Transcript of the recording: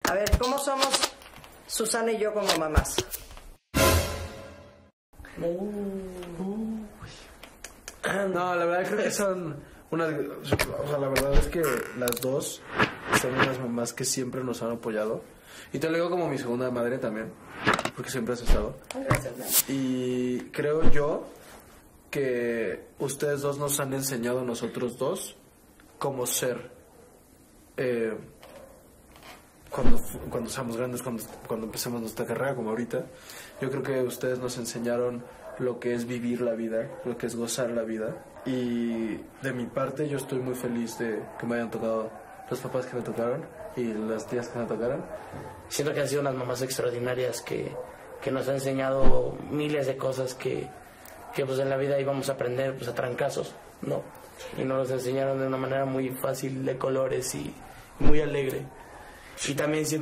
A ver, ¿cómo somos Susana y yo como mamás? No, la verdad creo que son unas... O sea, la verdad es que las dos son unas mamás que siempre nos han apoyado. Y te lo digo como mi segunda madre también, porque siempre has estado. Gracias. Y creo yo que ustedes dos nos han enseñado a nosotros dos cómo ser cuando seamos grandes, cuando empecemos nuestra carrera, como ahorita. Yo creo que ustedes nos enseñaron lo que es vivir la vida, lo que es gozar la vida. Y de mi parte yo estoy muy feliz de que me hayan tocado los papás que me tocaron y las tías que me tocaron. Siento que han sido unas mamás extraordinarias que nos han enseñado miles de cosas que pues en la vida íbamos a aprender pues a trancazos, ¿no? Y nos los enseñaron de una manera muy fácil, de colores y muy alegre. Y también siento